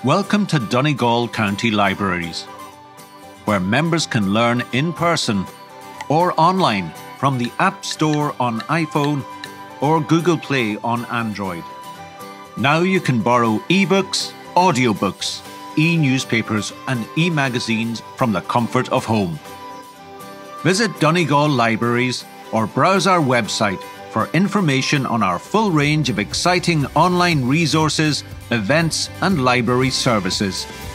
Welcome to Donegal County Libraries, where members can learn in person or online from the App Store on iPhone or Google Play on Android. Now you can borrow ebooks, audiobooks, e-newspapers and e-magazines from the comfort of home. Visit Donegal Libraries or browse our website for information on our full range of exciting online resources, events and library services.